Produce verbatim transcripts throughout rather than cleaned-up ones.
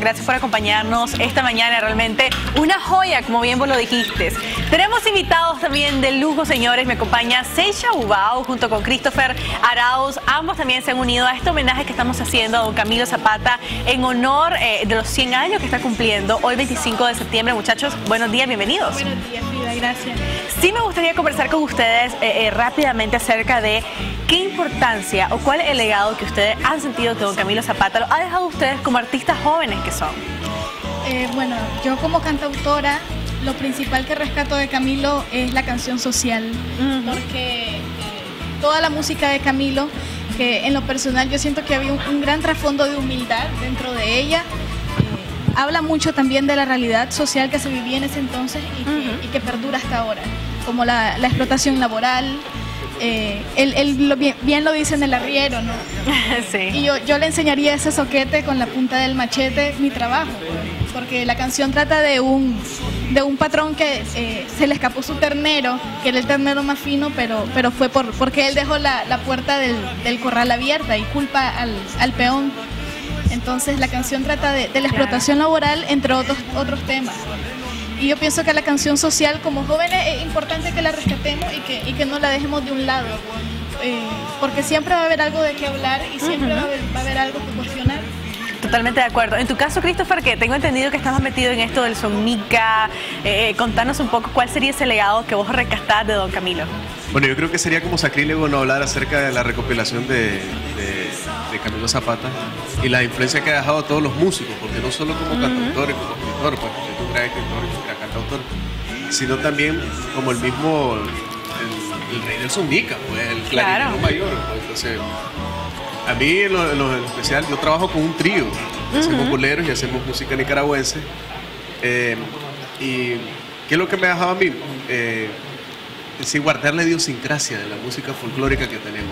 gracias por acompañarnos esta mañana, realmente una joya, como bien vos lo dijiste. Tenemos invitados también de lujo, señores, me acompaña Seicha Ubao junto con Christopher Arauz, ambos también se han unido a este homenaje que estamos haciendo a don Camilo Zapata en honor eh, de los cien años que está cumpliendo hoy veinticinco de septiembre. Muchachos, buenos días, bienvenidos. Buenos días, Frida, gracias. Sí me gustaría conversar con ustedes eh, eh, rápidamente acerca de qué importancia o cuál es el legado que ustedes han sentido que don Camilo Zapata lo ha dejado a ustedes como artistas jóvenes que son. Eh, bueno, yo como cantautora, lo principal que rescato de Camilo es la canción social, uh-huh. porque eh, toda la música de Camilo, que en lo personal yo siento que había un, un gran trasfondo de humildad dentro de ella, eh, habla mucho también de la realidad social que se vivía en ese entonces y que, uh-huh. y que perdura hasta ahora, como la, la explotación laboral. Eh, él, él lo, bien, bien lo dice en el arriero, ¿no? Sí. Y yo, yo le enseñaría ese soquete con la punta del machete mi trabajo, porque la canción trata de un, de un patrón que eh, se le escapó su ternero, que era el ternero más fino, pero, pero fue por, porque él dejó la, la puerta del, del corral abierta y culpa al, al peón. Entonces la canción trata de, de la explotación laboral, entre otros, otros temas. Y yo pienso que la canción social como jóvenes es importante que la rescatemos y que, y que no la dejemos de un lado, eh, porque siempre va a haber algo de qué hablar y siempre uh-huh. va, a haber, va a haber algo que cuestionar. Totalmente de acuerdo. En tu caso, Christopher, que tengo entendido que estás metido en esto del sonica, eh, contanos un poco cuál sería ese legado que vos rescatás de don Camilo. Bueno, yo creo que sería como sacrílego no hablar acerca de la recopilación de, de, de Camilo Zapata y la influencia que ha dejado a todos los músicos, porque no solo como uh-huh. cantautor y como escritor, pues es un gran escritor y un gran cantautor, sino también como el mismo, el, el rey del sonica, pues el clarinero claro. mayor. Pues, entonces, a mí en lo, en lo especial, yo trabajo con un trío, uh-huh. hacemos boleros y hacemos música nicaragüense. Eh, y ¿qué es lo que me ha dejado a mí? Eh, Sí, guardar la idiosincrasia de la música folclórica que tenemos.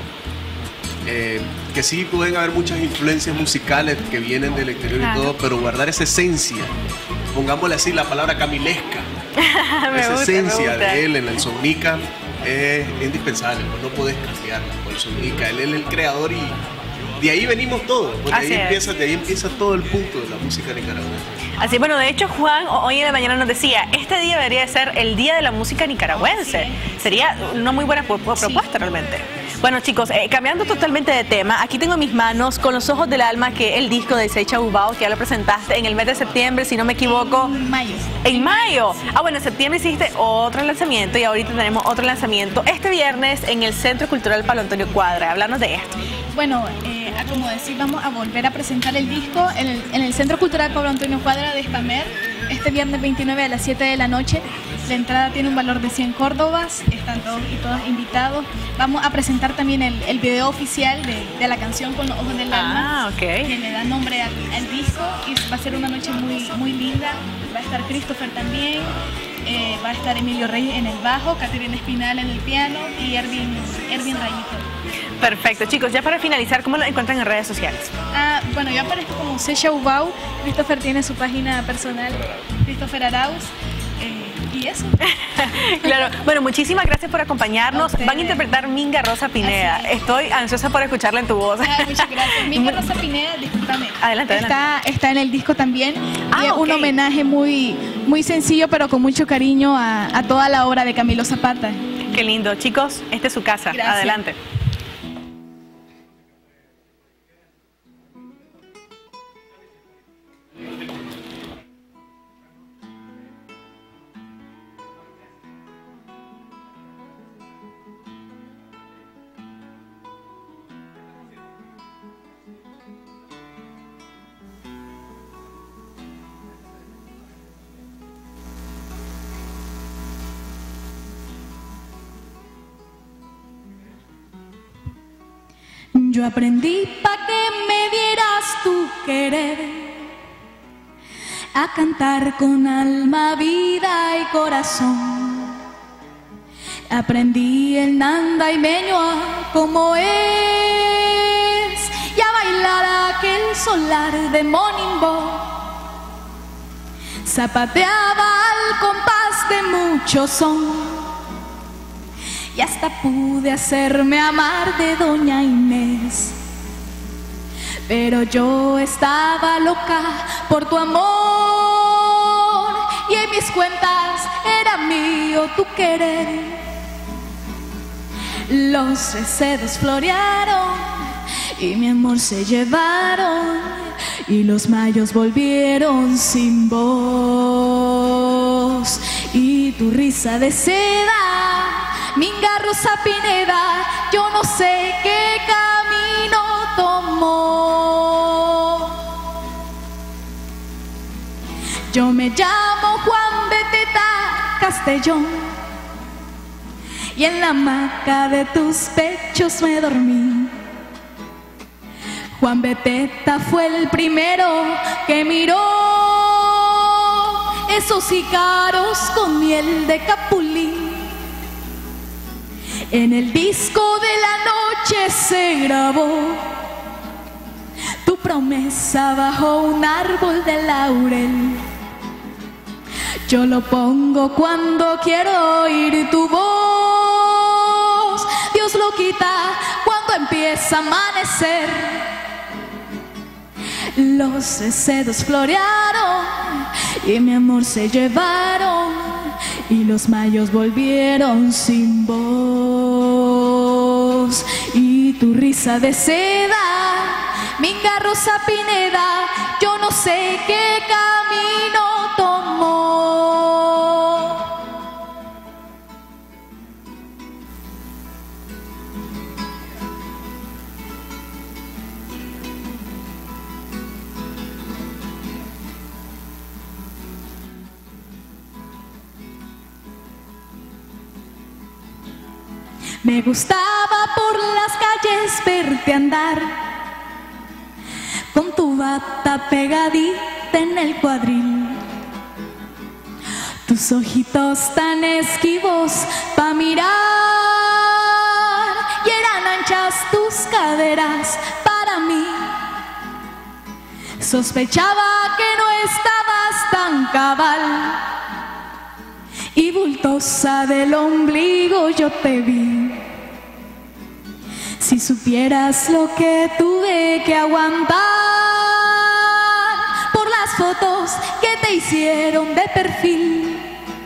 Eh, que sí pueden haber muchas influencias musicales que vienen del exterior claro. y todo, pero guardar esa esencia, pongámosle así la palabra camilesca, esa gusta, esencia de él en el sonica es indispensable, pues no puedes cambiarla por el sonica, él es el creador y de ahí venimos todos, pues de, ahí empieza, de ahí empieza todo el punto de la música nicaragüense. Así, bueno, de hecho Juan hoy en la mañana nos decía, este día debería de ser el día de la música nicaragüense. Sería una muy buena propuesta sí. realmente. Bueno chicos, eh, cambiando totalmente de tema, aquí tengo en mis manos Con los ojos del alma, que es el disco de Seicha Ubao, que ya lo presentaste en el mes de septiembre, si no me equivoco. En mayo. En mayo. Ah, bueno, en septiembre hiciste otro lanzamiento y ahorita tenemos otro lanzamiento este viernes en el Centro Cultural Pablo Antonio Cuadra. Háblanos de esto. Bueno, eh, como decir, vamos a volver a presentar el disco en el, en el Centro Cultural Pablo Antonio Cuadra de Espamer, este viernes veintinueve a las siete de la noche. La entrada tiene un valor de cien córdobas, están todos y todas invitados. Vamos a presentar también el, el video oficial de, de la canción Con los ojos del alma, ah, okay. que le da nombre al, al disco, y va a ser una noche muy, muy linda. Va a estar Christopher también, eh, va a estar Emilio Reyes en el bajo, Caterina Espinal en el piano y Erwin, Erwin Rayito. Perfecto, chicos, ya para finalizar, ¿cómo lo encuentran en redes sociales? Ah, bueno, yo aparezco como Seicha Ubao, Christopher tiene su página personal, Christopher Arauz. Y eso. Claro, bueno, muchísimas gracias por acompañarnos. Van a interpretar Minga Rosa Pineda. Estoy ansiosa por escucharla en tu voz. Ah, muchas gracias. Minga Rosa Pineda, discúlpame. Adelante, adelante. Está, está en el disco también. Ah, y es okay. un homenaje muy, muy sencillo, pero con mucho cariño a, a toda la obra de Camilo Zapata. Qué lindo. Chicos, esta es su casa. Gracias. Adelante. Yo aprendí pa' que me dieras tu querer, a cantar con alma, vida y corazón. Aprendí el nandaimeño como es y a bailar aquel solar de Monimbo. Zapateaba al compás de mucho son y hasta pude hacerme amar de doña Inés. pero yo estaba loca por tu amor y en mis cuentas era mío tu querer. Los recedos florearon y mi amor se llevaron y los mayos volvieron sin voz. Y tu risa de seda, minga rosa pineda, yo no sé qué camino tomó. Yo me llamo Juan Beteta Castellón y en la hamaca de tus pechos me dormí. Juan Beteta fue el primero que miró esos ícaros con miel de capulín. En el disco de la noche se grabó tu promesa bajo un árbol de laurel. Yo lo pongo cuando quiero oír tu voz. Dios lo quita cuando empieza a amanecer. Los recedos florearon y mi amor se llevaron y los mayos volvieron sin voz. Y tu risa de seda, minga rosa pineda, yo no sé qué camino tomó. Me gustaba por las calles verte andar con tu bata pegadita en el cuadril, tus ojitos tan esquivos pa' mirar y eran anchas tus caderas para mí. Sospechaba que no estabas tan cabal y bultosa del ombligo yo te vi. Si supieras lo que tuve que aguantar por las fotos que te hicieron de perfil.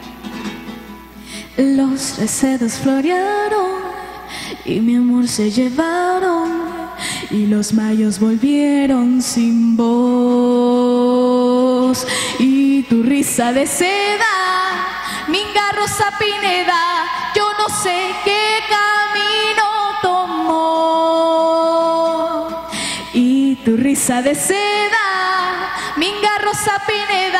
Los recedos florearon y mi amor se llevaron y los mayos volvieron sin voz. Y tu risa de seda, minga rosa pineda, yo no sé qué camino tomó. Y tu risa de seda, minga rosa pineda,